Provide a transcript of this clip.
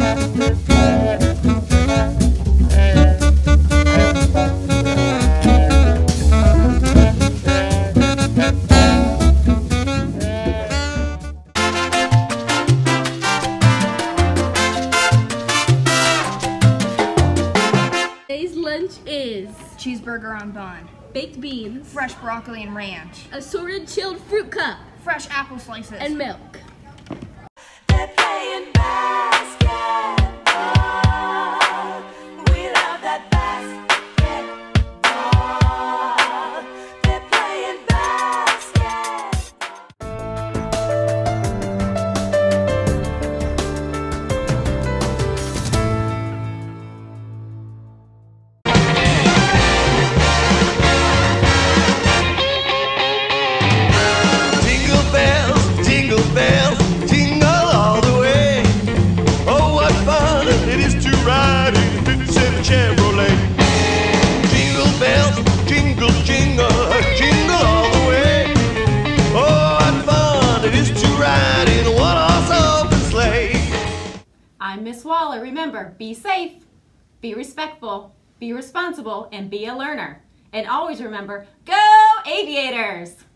Today's lunch is cheeseburger on bun, baked beans, fresh broccoli and ranch, assorted chilled fruit cup, fresh apple slices, and milk. They're playing basketball. We love that basketball. They're playing Jingle bells, jingle all the way. Oh, what fun it is to ride in a 57 Chevrolet. Jingle bells, jingle, jingle, jingle all the way. Oh, what fun it is to ride in a one-horse open sleigh. I'm Miss Waller. Remember, be safe, be respectful, be responsible, and be a learner. And always remember, go Aviators!